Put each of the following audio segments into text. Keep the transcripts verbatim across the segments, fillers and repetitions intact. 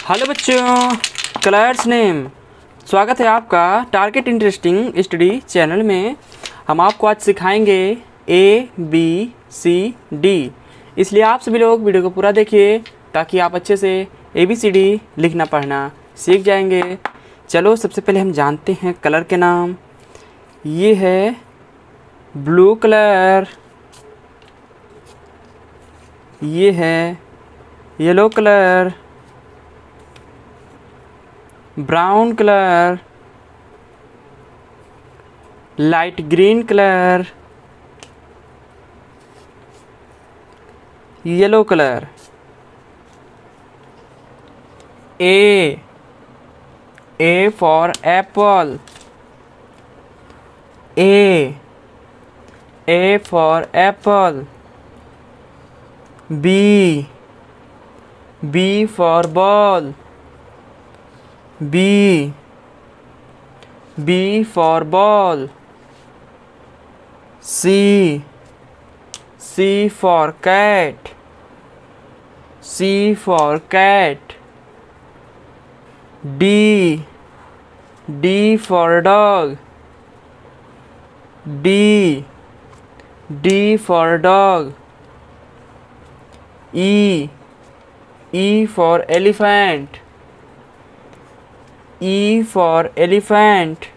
Hello बच्चों, colours name. स्वागत है आपका टारगेट इंटरेस्टिंग स्टडी चैनल में। हम आपको आज सिखाएंगे ए बी सी डी, इसलिए आप सभी लोग वीडियो को पूरा देखिए ताकि आप अच्छे से ए बी सी डी लिखना पढ़ना सीख जाएंगे। चलो सबसे पहले हम जानते हैं कलर के नाम। ये है ब्लू कलर, ये है yellow colour, brown colour, light green colour, yellow colour. A A for apple, A A for apple. B B for ball, B B for ball. C C for cat, C for cat. D D for dog, D D for dog. E E for elephant, E for elephant.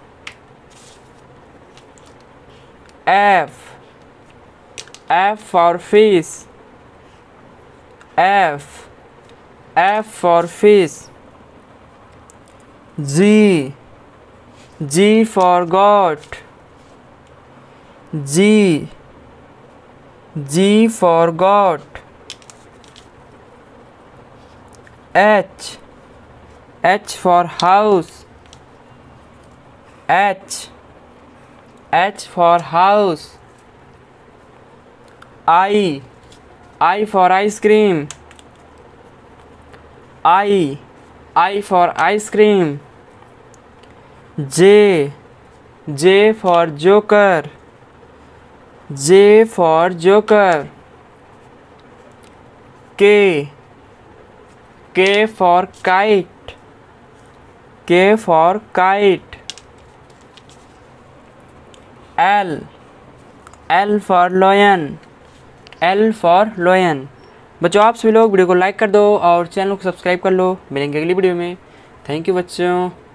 F F for fish, F F for fish. G G for goat, G G for goat. H H for house, H H for house. I I for ice cream, I I for ice cream. J J for joker, J for joker. K K for kite, K for kite. L L for lion, L for lion. बच्चों आप सभी लोग video को like कर दो और channel को subscribe कर लो। मिलेंगे अगली वीडियो में। थैंक यू बच्चों।